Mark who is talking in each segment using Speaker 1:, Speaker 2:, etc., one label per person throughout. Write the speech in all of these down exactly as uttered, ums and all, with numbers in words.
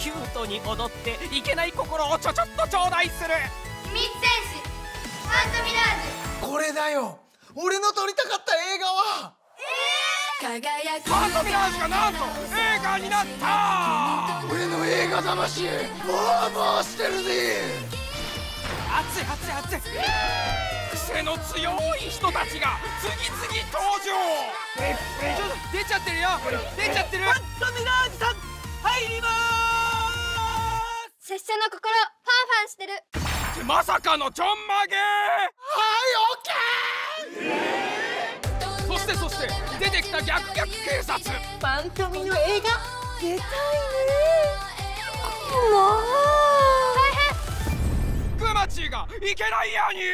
Speaker 1: キュートに踊っていけない心をちょちょっと頂戴する
Speaker 2: 秘密戦士ファントミラージュ。
Speaker 3: これだよ、俺の撮りたかった映画は。
Speaker 1: ファントミラージュがなんと映画になった。
Speaker 3: 俺の映画魂ボーボーしてるぜ。
Speaker 1: 熱い熱い熱い。癖の強い人たちが次々登場。ええちょっと出ちゃってるよ、出ちゃってる。ファントミラージュさん入りまーす。
Speaker 2: 拙者の心ファンファンしてる。
Speaker 1: ってまさかのちょんまげ。
Speaker 3: はいオッケー。
Speaker 1: そしてそして出てきた逆逆警察。
Speaker 4: ファントミの映画出たいね。
Speaker 2: もう大変。
Speaker 1: グマチーがいけないやに。
Speaker 2: い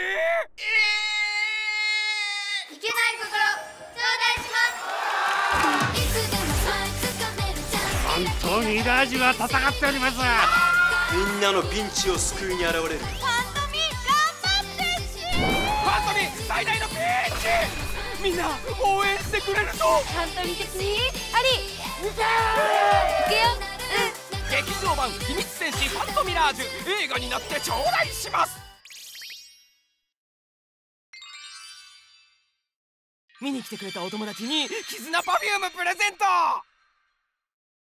Speaker 2: けない心頂戴します。
Speaker 5: ファントミラージュは戦っております。
Speaker 6: みんなのピンチを救いに現れる。
Speaker 2: ファントミ頑張ってし。
Speaker 1: ファントミ最大のピンチ。みんな応援してくれるぞ。
Speaker 2: ファントミ的にあり。いけよ。うん。
Speaker 1: 劇場版秘密戦士ファントミラージュ映画になって頂戴します。見に来てくれたお友達に絆パフュームプレゼント。